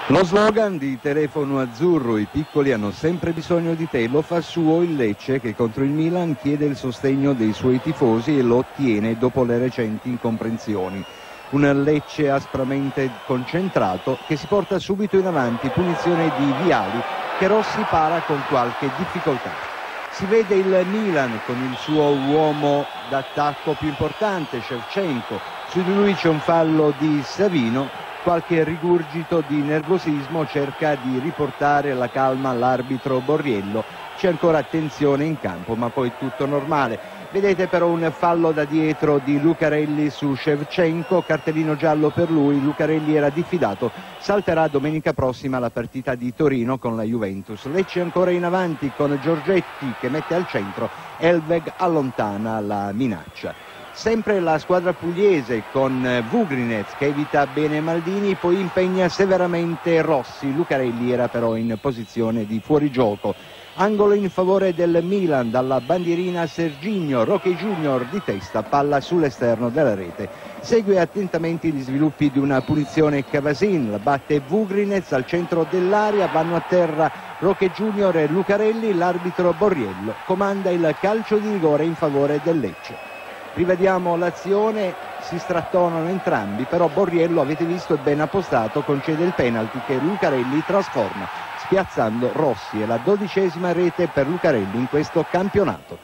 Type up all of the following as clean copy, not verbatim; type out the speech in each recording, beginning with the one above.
Lo slogan di Telefono Azzurro, i piccoli hanno sempre bisogno di te, lo fa suo il Lecce che contro il Milan chiede il sostegno dei suoi tifosi e lo ottiene dopo le recenti incomprensioni. Un Lecce aspramente concentrato che si porta subito in avanti, punizione di Viali che Rossi para con qualche difficoltà. Si vede il Milan con il suo uomo d'attacco più importante, Shevchenko, su di lui c'è un fallo di Savino. Qualche rigurgito di nervosismo cerca di riportare la calma all'arbitro Borriello, c'è ancora tensione in campo ma poi tutto normale. Vedete però un fallo da dietro di Lucarelli su Shevchenko, cartellino giallo per lui, Lucarelli era diffidato, salterà domenica prossima la partita di Torino con la Juventus. Lecce ancora in avanti con Giorgetti che mette al centro, Elveg allontana la minaccia. Sempre la squadra pugliese con Vugrinez che evita bene Maldini, poi impegna severamente Rossi. Lucarelli era però in posizione di fuorigioco. Angolo in favore del Milan dalla bandierina Serginho, Roque Junior di testa, palla sull'esterno della rete. Segue attentamente gli sviluppi di una punizione Cavasin, la batte Vugrinez al centro dell'area, vanno a terra Roque Junior e Lucarelli, l'arbitro Borriello comanda il calcio di rigore in favore del Lecce. Rivediamo l'azione, si strattonano entrambi, però Borriello, avete visto, è ben appostato, concede il penalty che Lucarelli trasforma, spiazzando Rossi. È la 12ª rete per Lucarelli in questo campionato.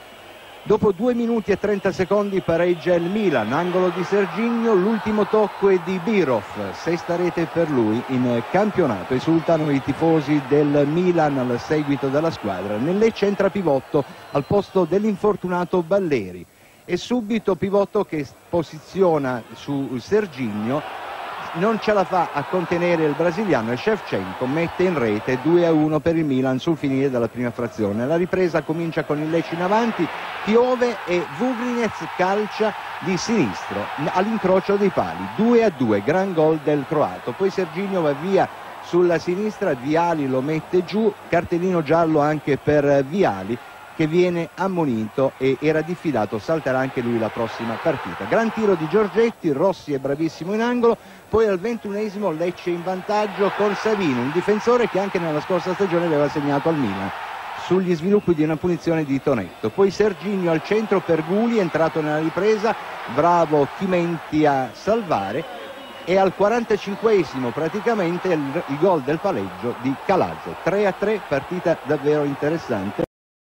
Dopo 2 minuti e 30 secondi pareggia il Milan, angolo di Serginho, l'ultimo tocco è di Birov, 6ª rete per lui in campionato. Esultano i tifosi del Milan al seguito della squadra. Nel Lecce entra Pivotto al posto dell'infortunato Balleri. E subito Pivotto che posiziona su Serginho, non ce la fa a contenere il brasiliano e Shevchenko mette in rete 2-1 per il Milan sul finire della prima frazione. La ripresa comincia con il Lecce in avanti, piove e Vugrinez calcia di sinistro all'incrocio dei pali, 2-2, gran gol del croato. Poi Serginho va via sulla sinistra, Viali lo mette giù, cartellino giallo anche per Viali che viene ammonito e era diffidato, salterà anche lui la prossima partita. Gran tiro di Giorgetti, Rossi è bravissimo in angolo, poi al 21esimo Lecce in vantaggio con Savino, un difensore che anche nella scorsa stagione aveva segnato al Milan, sugli sviluppi di una punizione di Tonetto. Poi Serginho al centro per Guli, entrato nella ripresa, bravo Chimenti a salvare, e al 45esimo praticamente il gol del pareggio di Calazzo. 3-3, partita davvero interessante.